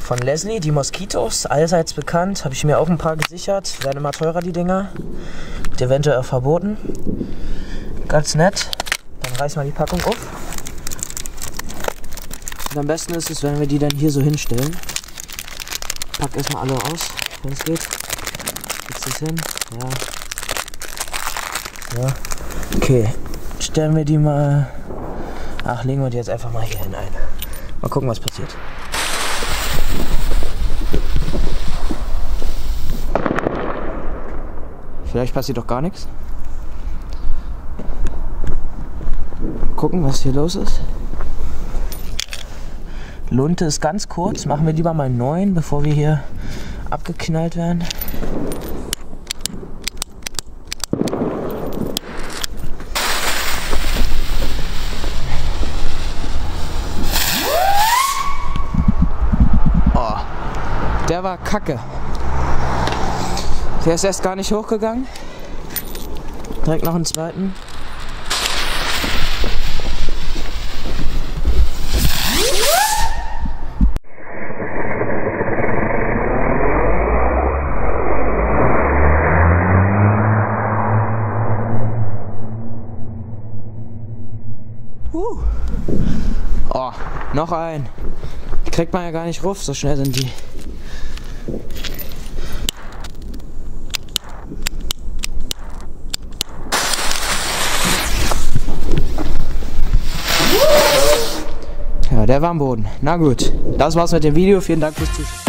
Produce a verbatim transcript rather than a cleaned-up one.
von Leslie, die Moskitos, allseits bekannt. Habe ich mir auch ein paar gesichert. Werden immer teurer, die Dinger. Wird eventuell verboten. Ganz nett. Dann reißen wir die Packung auf. Und am besten ist es, wenn wir die dann hier so hinstellen. Pack erstmal alle aus, wenn es geht. Kriegst du es hin? Ja. Ja. Okay. Stellen wir die mal. Ach, legen wir die jetzt einfach mal hier hinein. Mal gucken, was passiert. Vielleicht passiert doch gar nichts. Gucken, was hier los ist. Lunte ist ganz kurz. Machen wir lieber mal neun, bevor wir hier abgeknallt werden. Oh, der war kacke. Der ist erst gar nicht hochgegangen. Direkt noch einen zweiten. Uh. Oh, noch ein. Kriegt man ja gar nicht ruf, so schnell sind die. Ja, der war am Boden. Na gut, das war's mit dem Video. Vielen Dank fürs Zuschauen.